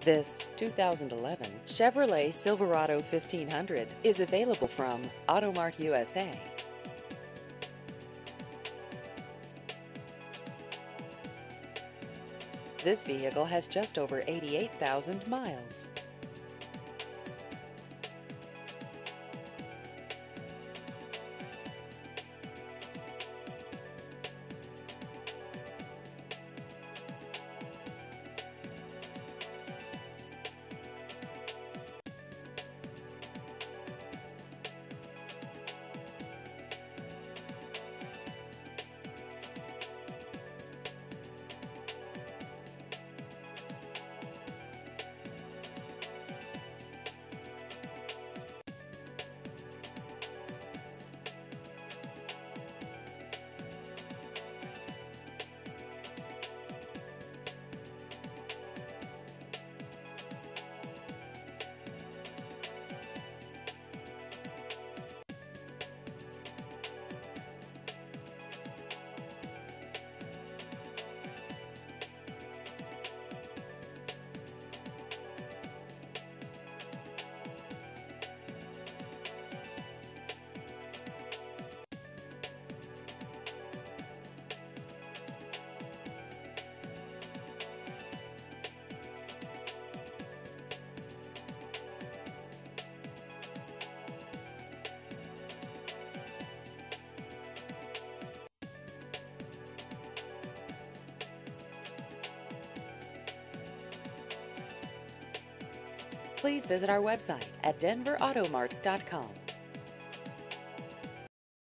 This 2011 Chevrolet Silverado 1500 is available from Automart USA. This vehicle has just over 88,000 miles. Please visit our website at denverautomart.com.